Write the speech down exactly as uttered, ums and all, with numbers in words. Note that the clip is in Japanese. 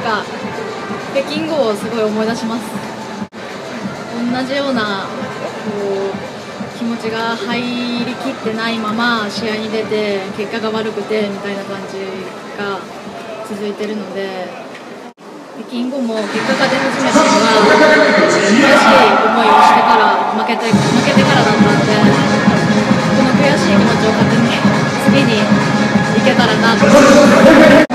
か北京後をすごい思い出します。同じようなこう気持ちが入りきってないまま試合に出て結果が悪くてみたいな感じが続いてるので、北京後も結果が出始めたのが悔しい思いをしてから負けて負けてからだったので、この悔しい気持ちを糧に次に行けたらなと思います。